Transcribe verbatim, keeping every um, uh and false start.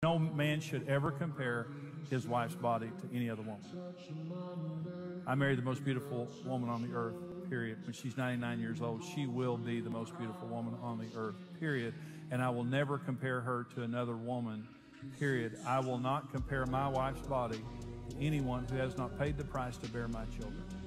No man should ever compare his wife's body to any other woman. I married the most beautiful woman on the earth, period. When she's ninety-nine years old, she will be the most beautiful woman on the earth, period. And I will never compare her to another woman, period. I will not compare my wife's body to anyone who has not paid the price to bear my children.